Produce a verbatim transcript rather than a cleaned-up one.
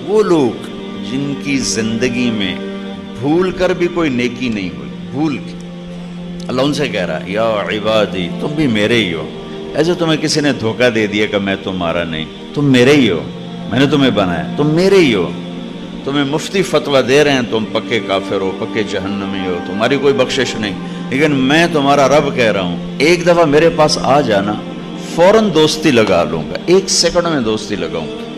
वो लोग जिनकी जिंदगी में भूल कर भी कोई नेकी नहीं हुई, भूल के अल्लाह उनसे कह रहा है, या इबादी तुम भी मेरे ही हो। ऐसे तुम्हें किसी ने धोखा दे दिया कि मैं तुम्हारा नहीं, तुम मेरे ही हो, मैंने तुम्हें बनाया, तुम मेरे ही हो। तुम्हें मुफ्ती फतवा दे रहे हैं, तुम पक्के काफिर हो, पक्के जहन्नमी हो, तुम्हारी कोई बख्शिश नहीं, लेकिन मैं तुम्हारा रब कह रहा हूँ, एक दफ़ा मेरे पास आ जाना, फौरन दोस्ती लगा लूँगा, एक सेकंड में दोस्ती लगाऊंगा।